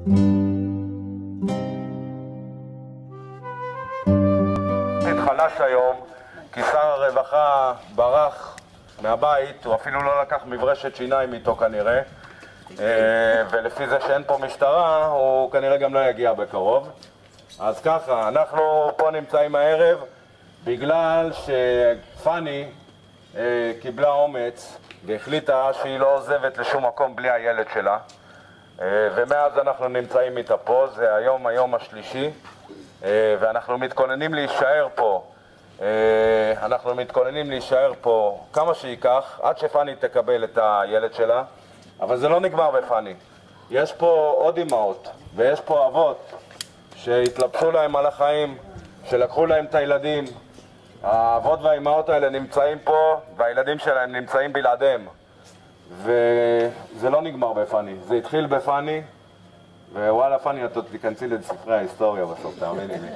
חלש היום, כי שר הרווחה ברח מהבית, הוא אפילו לא לקח מברשת שיניים איתו כנראה, ולפי זה שאין פה משטרה, הוא כנראה גם לא יגיע בקרוב. אז ככה, אנחנו פה נמצאים הערב בגלל שפני קיבלה אומץ והחליטה שהיא לא עוזבת לשום מקום בלי הילד שלה, ומאז אנחנו נמצאים איתה פה. זה היום השלישי, ואנחנו מתכוננים להישאר פה. אנחנו מתכוננים להישאר פה כמה שייקח עד שפני תקבל את הילד שלה, אבל זה לא נגמר בפני. יש פה עוד אמהות ויש פה אבות שהתלבשו להם על החיים, שלקחו להם את הילדים. האבות והאמהות האלה נמצאים פה והילדים שלהם נמצאים בלעדיהם, וזה לא נגמר בפני. זה התחיל בפני, ווואלה פני, את תיכנסי לספרי ההיסטוריה בסוף, תאמיני לי.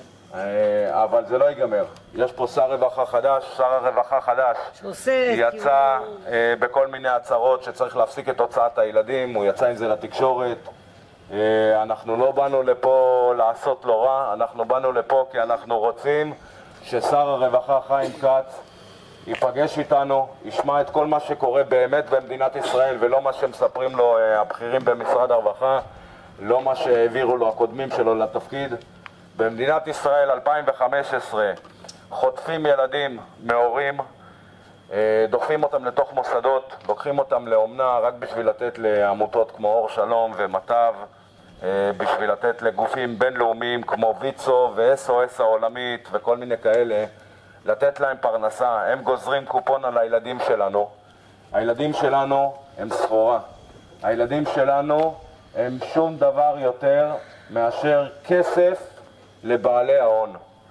אבל זה לא ייגמר. יש פה שר רווחה חדש, שר הרווחה חדש יצא בכל מיני הצהרות שצריך להפסיק את הוצאת הילדים, הוא יצא עם זה לתקשורת. אנחנו לא באנו לפה לעשות לו רע, אנחנו באנו לפה כי אנחנו רוצים ששר הרווחה חיים כץ ייפגש איתנו, ישמע את כל מה שקורה באמת במדינת ישראל ולא מה שמספרים לו הבכירים במשרד הרווחה, לא מה שהעבירו לו הקודמים שלו לתפקיד. במדינת ישראל 2015 חוטפים ילדים מהורים, דוחפים אותם לתוך מוסדות, לוקחים אותם לאומנה רק בשביל לתת לעמותות כמו אור שלום ומטב, בשביל לתת לגופים בינלאומיים כמו ויצו ו-SOS העולמית וכל מיני כאלה, לתת להם פרנסה. הם גוזרים קופון על הילדים שלנו. הילדים שלנו הם סחורה. הילדים שלנו הם שום דבר יותר מאשר כסף לבעלי ההון.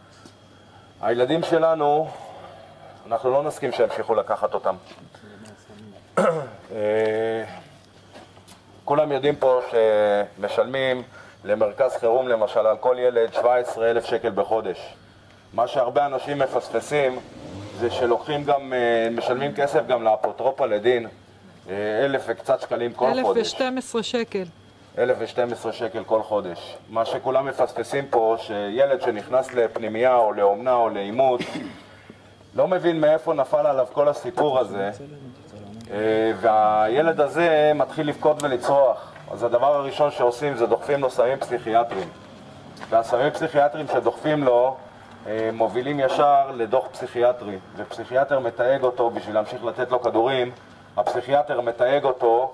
הילדים שלנו, אנחנו לא נסכים שימשיכו לקחת אותם. כולם יודעים פה שמשלמים למרכז חירום למשל על כל ילד 17,000 שקל בחודש. מה שהרבה אנשים מפספסים זה שלוקחים גם, משלמים כסף גם לאפוטרופוס לדין, 1,000 וקצת שקלים כל חודש. 1,012 שקל. 1,012 שקל כל חודש. מה שכולם מפספסים פה, שילד שנכנס לפנימייה או לאומנה או לאימוץ, לא מבין מאיפה נפל עליו כל הסיפור הזה, והילד הזה מתחיל לבכות ולצרוח. אז הדבר הראשון שעושים זה דוחפים לו סמים פסיכיאטרים. והסמים פסיכיאטרים שדוחפים לו מובילים ישר לדוח פסיכיאטרי, ופסיכיאטר מתייג אותו בשביל להמשיך לתת לו כדורים. הפסיכיאטר מתייג אותו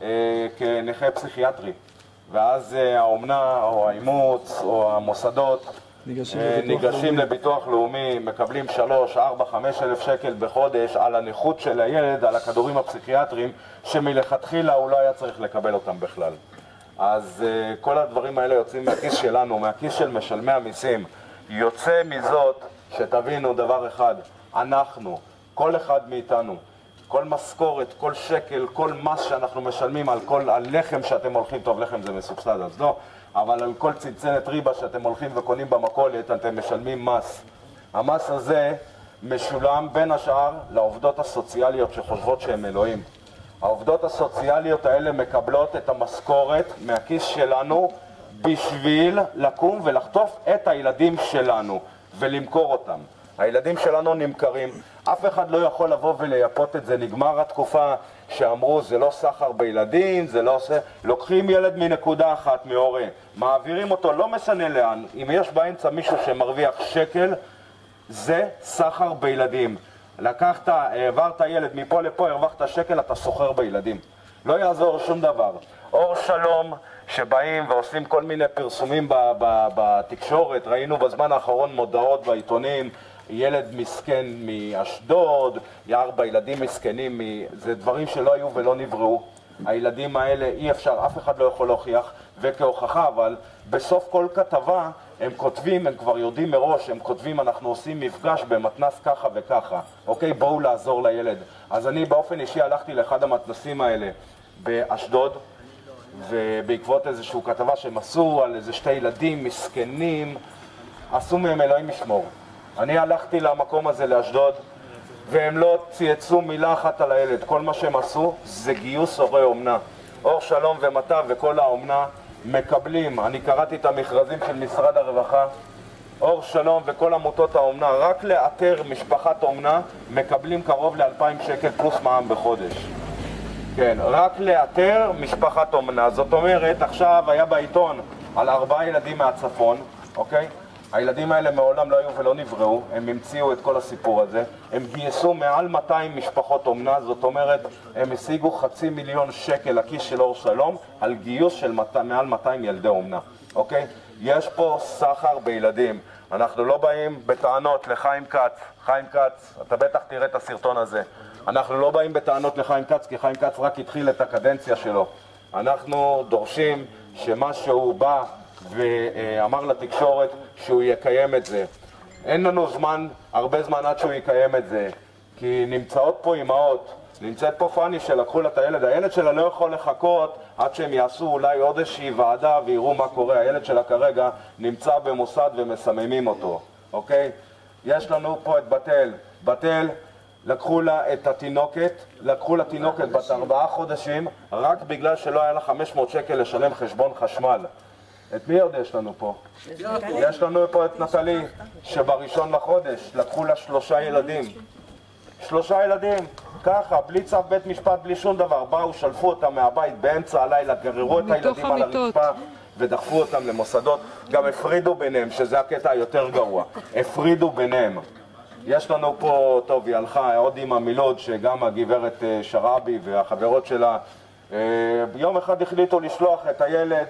כנכה פסיכיאטרי, ואז האומנה או האימוץ או המוסדות ניגשים לביטוח לאומי, מקבלים 3, 4, 5,000 שקל בחודש על הנכות של הילד, על הכדורים הפסיכיאטריים שמלכתחילה הוא לא היה צריך לקבל אותם בכלל. אז כל הדברים האלה יוצאים מהכיס שלנו, מהכיס של משלמי המיסים. יוצא מזאת שתבינו דבר אחד, אנחנו, כל אחד מאיתנו, כל משכורת, כל שקל, כל מס שאנחנו משלמים על כל הלחם שאתם הולכים, טוב לחם זה מסובסד אז לא, אבל על כל צנצנת ריבה שאתם הולכים וקונים במכולת אתם משלמים מס. המס הזה משולם בין השאר לעובדות הסוציאליות שחושבות שהן אלוהים. העובדות הסוציאליות האלה מקבלות את המשכורת מהכיס שלנו בשביל לקום ולחטוף את הילדים שלנו ולמכור אותם. הילדים שלנו נמכרים, אף אחד לא יכול לבוא ולייפות את זה. נגמר התקופה שאמרו זה לא סחר בילדים, זה לא עושה, לוקחים ילד מנקודה אחת מהורה, מעבירים אותו לא משנה לאן. אם יש באמצע מישהו שמרוויח שקל, זה סחר בילדים. לקחת, העברת ילד מפה לפה, הרווחת שקל, אתה סוחר בילדים. לא יעזור שום דבר. אור שלום שבאים ועושים כל מיני פרסומים בתקשורת, ראינו בזמן האחרון מודעות בעיתונים, ילד מסכן מאשדוד, 4 ילדים מסכנים, זה דברים שלא היו ולא נבראו. הילדים האלה אי אפשר, אף אחד לא יכול להוכיח, וכהוכחה, אבל בסוף כל כתבה הם כותבים, הם כבר יודעים מראש, הם כותבים אנחנו עושים מפגש במתנס ככה וככה, אוקיי, בואו לעזור לילד. אז אני באופן אישי הלכתי לאחד המתנסים האלה באשדוד, ובעקבות איזושהי כתבה שהם עשו על איזה 2 ילדים מסכנים, עשו מהם אלוהים ישמור. אני הלכתי למקום הזה לאשדוד, והם לא צייצו מילה אחת על הילד. כל מה שהם עשו זה גיוס הורי אומנה. אור שלום ומטב וכל האומנה מקבלים, אני קראתי את המכרזים של משרד הרווחה, אור שלום וכל עמותות האומנה, רק לאתר משפחת אומנה מקבלים קרוב ל2,000 שקל פלוס מע"מ בחודש. כן, רק לאתר משפחת אומנה. זאת אומרת, עכשיו היה בעיתון על 4 ילדים מהצפון, אוקיי? הילדים האלה מעולם לא היו ולא נבראו, הם המציאו את כל הסיפור הזה, הם גייסו מעל 200 משפחות אומנה, זאת אומרת, הם השיגו 500,000 שקל לכיס של אור שלום על גיוס של מעל 200 ילדי אומנה, אוקיי? יש פה סחר בילדים. אנחנו לא באים בטענות לחיים כץ. חיים כץ, אתה בטח תראה את הסרטון הזה. אנחנו לא באים בטענות לחיים כץ, כי חיים כץ רק התחיל את הקדנציה שלו. אנחנו דורשים שמה שהוא בא ואמר לתקשורת שהוא יקיים את זה. אין לנו זמן, הרבה זמן עד שהוא יקיים את זה, כי נמצאות פה אמהות, נמצאת פה פני שלקחו לה את הילד, הילד שלה לא יכול לחכות עד שהם יעשו אולי עוד איזושהי ועדה ויראו מה קורה, הילד שלה כרגע נמצא במוסד ומסממים אותו, אוקיי? יש לנו פה את בתל, לקחו לה את התינוקת, לקחו לה תינוקת בת 4 חודשים, רק בגלל שלא היה לה 500 שקל לשלם חשבון חשמל. את מי עוד יש לנו פה? יש לנו פה את נטלי, שבראשון לחודש לקחו לה 3 ילדים. 3 ילדים, ככה, בלי צו בית משפט, בלי שום דבר. באו, שלפו אותם מהבית באמצע הלילה, גררו את הילדים על הרצפה ודחפו אותם למוסדות. גם הפרידו ביניהם, שזה הקטע היותר גרוע. הפרידו ביניהם. יש לנו פה, טוב, היא הלכה, עוד אמא מלוד, שגם הגברת שרעבי והחברות שלה, ביום אחד החליטו לשלוח את הילד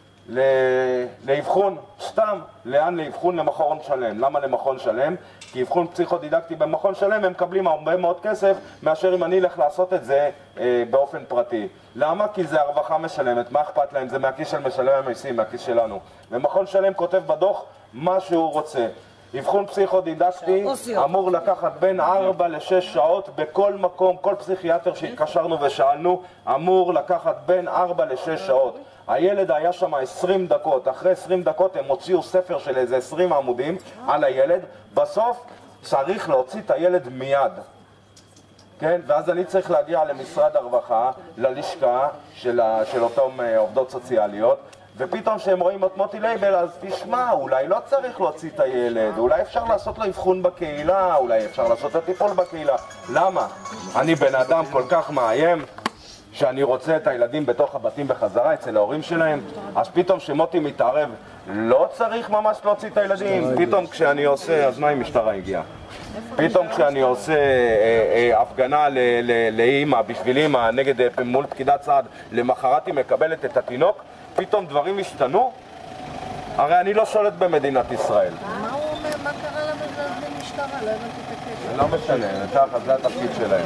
לאבחון, סתם, לאן לאבחון? למכון שלם. למה למכון שלם? כי אבחון פסיכודידקטי במכון שלם הם מקבלים הרבה מאוד כסף מאשר אם אני אלך לעשות את זה באופן פרטי. למה? כי זה הרווחה משלמת, מה אכפת להם? זה מהכיס של משלם המיסים, מהכיס שלנו. ומכון שלם כותב בדוח מה שהוא רוצה. אבחון פסיכודידקטי אמור לקחת בין 4 ל-6 שעות בכל מקום, כל פסיכיאטר שהתקשרנו ושאלנו אמור לקחת בין 4 ל-6 שעות. הילד היה שם 20 דקות, אחרי 20 דקות הם הוציאו ספר של איזה 20 עמודים על הילד, בסוף צריך להוציא את הילד מיד. כן? ואז אני צריך להגיע למשרד הרווחה, ללשכה של אותם עובדות סוציאליות, ופתאום שהם רואים את מוטי לייבל, אז תשמע, אולי לא צריך להוציא את הילד, אולי אפשר לעשות לו אבחון בקהילה, אולי אפשר לעשות את הטיפול בקהילה. למה? אני בן אדם כל כך מאיים, שאני רוצה את הילדים בתוך הבתים בחזרה אצל ההורים שלהם, אז פתאום שמוטי מתערב, לא צריך ממש להוציא את הילדים. פתאום כשאני עושה, אז מה אם משטרה הגיעה? פתאום כשאני עושה הפגנה לאמא, בשביל אמא, נגד מול פקידת סעד, למחרת היא מקבלת את התינוק, פתאום דברים השתנו? הרי אני לא שולט במדינת ישראל. מה הוא אומר? מה קרה למשטרה? לא הבנתי את הקשר. לא משנה, ככה, זה התפקיד שלהם.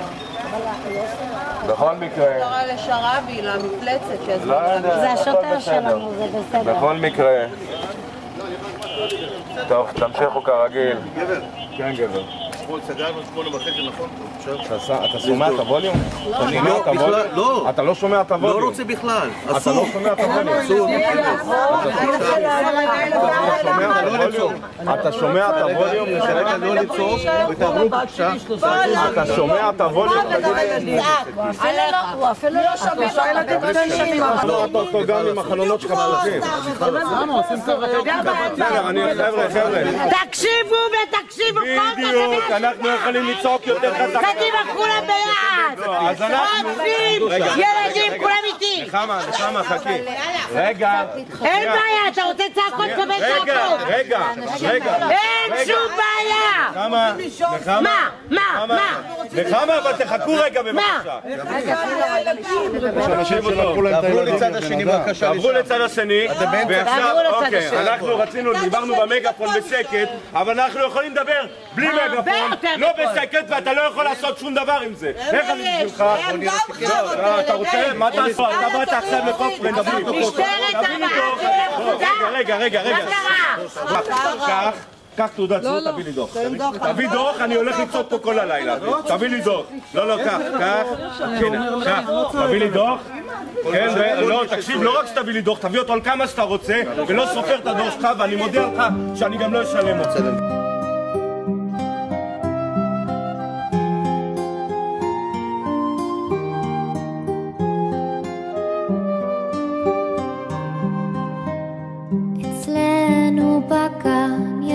בכל מקרה... קרא לשרעבי, למפלצת, זה השוטר שלנו, זה בסדר. בכל מקרה... טוב, תמשיכו כרגיל. כן, גבר. סגרנו 8:30, נכון? אתה שומע את הווליום? לא. אתה לא שומע את הווליום? לא רוצה בכלל. אתה לא שומע את הווליום? אתה שומע את הווליום? כרגע לא לצעוק ותעברו בבקשה. אתה שומע את הווליום? הוא אפילו לא שומע. לא, אתה אותו גם עם החלונות שלך פתוחים. חבר'ה. תקשיבו ותקשיבו כל בדיוק, אנחנו יכולים לצעוק יותר חזק. קדימה כולם ביחד. אז אנחנו... ילדים כולם איתי. נחמה, חכי. רגע. אין בעיה, אתה רוצה צעקות קבל צעקות. רגע. אין שום בעיה. מה? נחמה, אבל תחכו רגע בבקשה. תעברו לצד השני בבקשה. תעברו לצד השני. ועכשיו, אוקיי, אנחנו רצינו, דיברנו במגפון בשקט, אבל אנחנו יכולים לדבר בלי מגפון, לא בשקט, ואתה לא יכול לעשות שום דבר עם זה. איך אני בשבילך? אתה רוצה? מה אתה עושה? אתה באת עכשיו לחוף ונדבר. משטרת רגע. קח תעודת זהות, תביא לי דוח. תביא דוח, אני הולך לצעוק פה כל הלילה. תביא לי דוח. לא, קח. תביא לי דוח. כן, לא, תקשיב, לא רק שתביא לי דוח, תביא אותו על כמה שאתה רוצה, ולא סופר את הדוח שלך, ואני מודיע לך שאני גם לא אשלם אותו.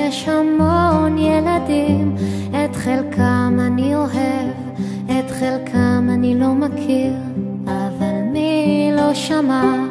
יש המון ילדים, את חלקם אני אוהב, את חלקם אני לא מכיר, אבל מי לא שמע